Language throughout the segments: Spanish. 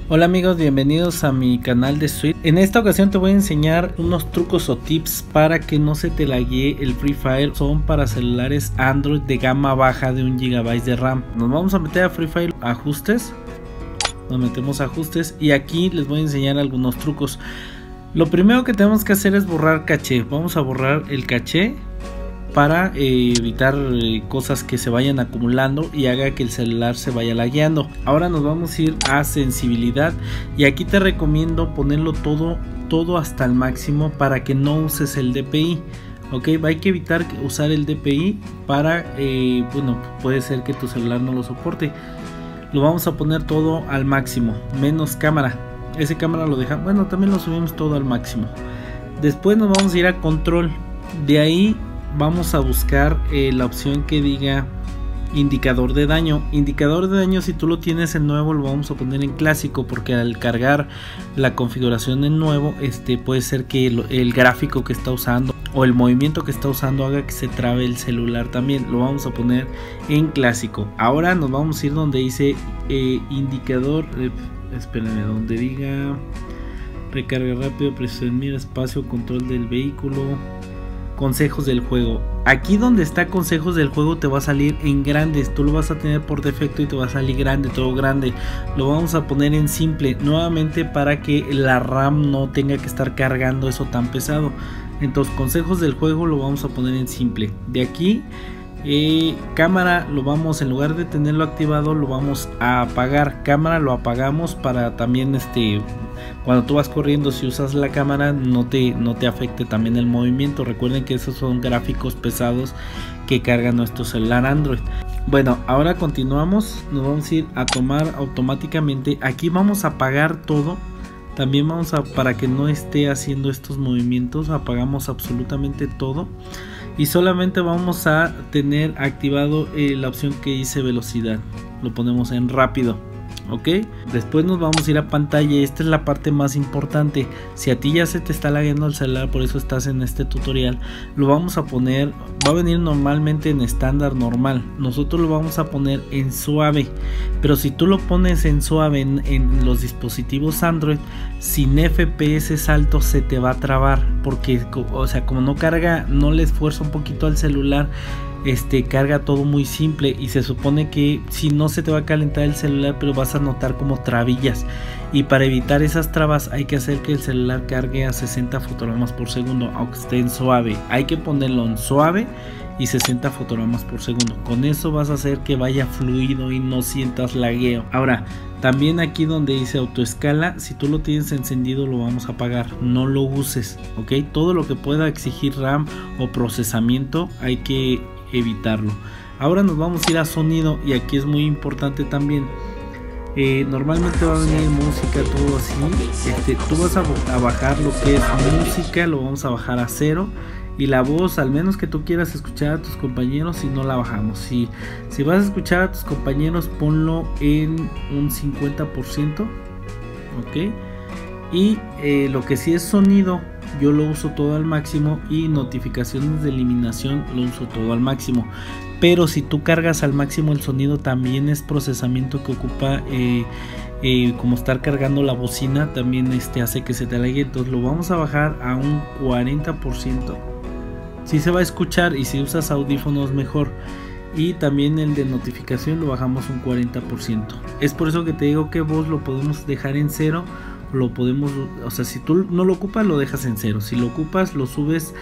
Hola amigos, bienvenidos a mi canal de Switch. En esta ocasión te voy a enseñar unos trucos o tips para que no se te laguee el Free Fire. Son para celulares Android de gama baja de 1 GB de RAM. Nos vamos a meter a Free Fire ajustes. Nos metemos a ajustes y aquí les voy a enseñar algunos trucos. Lo primero que tenemos que hacer es borrar caché. Vamos a borrar el caché para evitar cosas que se vayan acumulando y haga que el celular se vaya lagueando. Ahora nos vamos a ir a sensibilidad y aquí te recomiendo ponerlo todo hasta el máximo para que no uses el DPI. Ok, hay que evitar usar el DPI para bueno, puede ser que tu celular no lo soporte. Lo vamos a poner todo al máximo, menos cámara. Ese cámara lo deja, bueno, también lo subimos todo al máximo. Después nos vamos a ir a control. De ahí vamos a buscar la opción que diga indicador de daño. Indicador de daño, si tú lo tienes en nuevo, lo vamos a poner en clásico, porque al cargar la configuración en nuevo, puede ser que el gráfico que está usando o el movimiento que está usando haga que se trabe el celular también. Lo vamos a poner en clásico. Ahora nos vamos a ir donde dice indicador, espérenme, donde diga recarga rápido, presión mira, espacio, control del vehículo, consejos del juego. Aquí donde está consejos del juego te va a salir en grandes, tú lo vas a tener por defecto y te va a salir grande, todo grande. Lo vamos a poner en simple nuevamente para que la RAM no tenga que estar cargando eso tan pesado. Entonces consejos del juego lo vamos a poner en simple. De aquí cámara lo vamos, en lugar de tenerlo activado, lo vamos a apagar. Cámara lo apagamos para también cuando tú vas corriendo, si usas la cámara no te afecte también el movimiento. Recuerden que esos son gráficos pesados que carga nuestro celular Android. Bueno, ahora continuamos, nos vamos a ir a tomar automáticamente. Aquí vamos a apagar todo. También vamos a, para que no esté haciendo estos movimientos, apagamos absolutamente todo. Y solamente vamos a tener activado la opción que dice velocidad. Lo ponemos en rápido. Ok, después nos vamos a ir a pantalla. Esta es la parte más importante. Si a ti ya se te está lagueando el celular, por eso estás en este tutorial, lo vamos a poner, va a venir normalmente en estándar normal. Nosotros lo vamos a poner en suave, pero si tú lo pones en suave en los dispositivos Android sin FPS altos, se te va a trabar, porque o sea, como no carga, no le esfuerza un poquito al celular, carga todo muy simple, y se supone que si no se te va a calentar el celular, pero vas a notar como trabillas, y para evitar esas trabas hay que hacer que el celular cargue a 60 fotogramas por segundo, aunque esté en suave. Hay que ponerlo en suave y 60 fotogramas por segundo. Con eso vas a hacer que vaya fluido y no sientas lagueo. Ahora también aquí donde dice autoescala, si tú lo tienes encendido lo vamos a apagar, no lo uses. Ok, todo lo que pueda exigir RAM o procesamiento hay que evitarlo. Ahora nos vamos a ir a sonido, y aquí es muy importante también. Normalmente va a venir música, todo así. Tú vas a bajar lo que es música, lo vamos a bajar a 0. Y la voz, al menos que tú quieras escuchar a tus compañeros, si no la bajamos. Si vas a escuchar a tus compañeros, ponlo en un 50%. Ok. Y lo que sí es sonido, yo lo uso todo al máximo, y notificaciones de eliminación lo uso todo al máximo. Pero si tú cargas al máximo el sonido, también es procesamiento que ocupa, como estar cargando la bocina, también hace que se te alague. Entonces lo vamos a bajar a un 40%. Si se va a escuchar, y si usas audífonos mejor. Y también el de notificación lo bajamos un 40%. Es por eso que te digo que voz lo podemos dejar en 0. Lo podemos, o sea, si tú no lo ocupas, lo dejas en 0. Si lo ocupas, lo subes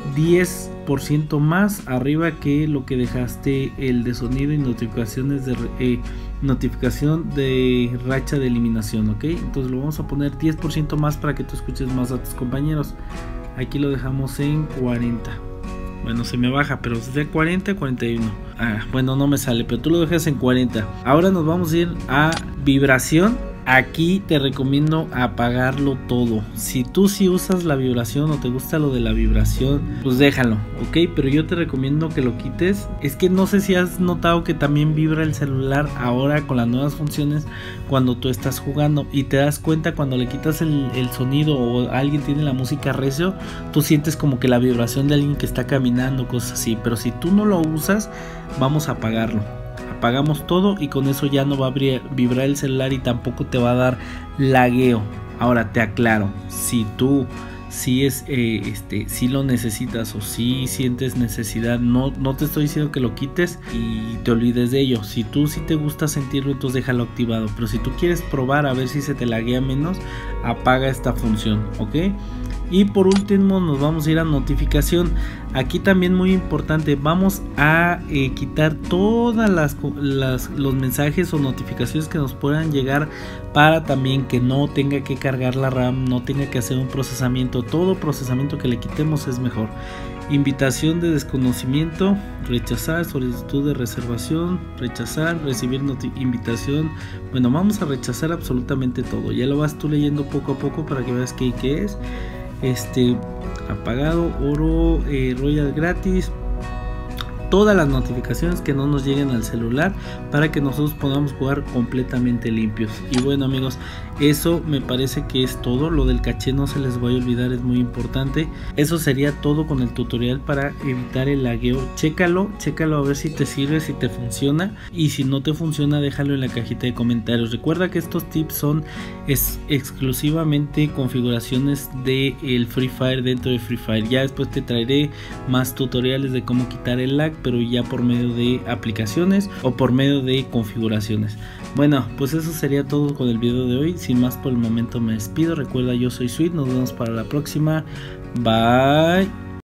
10% más arriba que lo que dejaste el de sonido y notificaciones de notificación de racha de eliminación. Ok, entonces lo vamos a poner 10% más para que tú escuches más a tus compañeros. Aquí lo dejamos en 40. Bueno, se me baja, pero es de 40 a 41. Bueno, no me sale, pero tú lo dejas en 40. Ahora nos vamos a ir a vibración. Aquí te recomiendo apagarlo todo. Si tú sí usas la vibración o te gusta lo de la vibración, pues déjalo, ok, pero yo te recomiendo que lo quites. Es que no sé si has notado que también vibra el celular ahora con las nuevas funciones cuando tú estás jugando, y te das cuenta cuando le quitas el sonido o alguien tiene la música recio, tú sientes como que la vibración de alguien que está caminando, cosas así. Pero si tú no lo usas, vamos a apagarlo. apagamos todo y con eso ya no va a vibrar el celular y tampoco te va a dar lagueo. Ahora te aclaro, si tú si lo necesitas o si sientes necesidad, no te estoy diciendo que lo quites y te olvides de ello. Si tú sí te gusta sentirlo, entonces déjalo activado, pero si tú quieres probar a ver si se te laguea menos, apaga esta función, ¿ok? Y por último nos vamos a ir a notificación. Aquí también muy importante, vamos a quitar todas los mensajes o notificaciones que nos puedan llegar, para también que no tenga que cargar la RAM, no tenga que hacer un procesamiento. Todo procesamiento que le quitemos es mejor. Invitación de desconocimiento, rechazar, solicitud de reservación, rechazar, recibir invitación. Bueno, vamos a rechazar absolutamente todo. Ya lo vas tú leyendo poco a poco para que veas qué es. Apagado, oro, royal gratis, todas las notificaciones que no nos lleguen al celular, para que nosotros podamos jugar completamente limpios. Y bueno amigos, eso me parece que es todo. Lo del caché no se les vaya a olvidar, es muy importante. Eso sería todo con el tutorial para evitar el lagueo. Chécalo a ver si te sirve, si te funciona, y si no te funciona déjalo en la cajita de comentarios. Recuerda que estos tips son exclusivamente configuraciones de el Free Fire dentro de Free Fire. Ya después te traeré más tutoriales de cómo quitar el lag, pero ya por medio de aplicaciones o por medio de configuraciones. Bueno, pues eso sería todo con el video de hoy. Sin más por el momento me despido. Recuerda, yo soy Sweet, nos vemos para la próxima. Bye.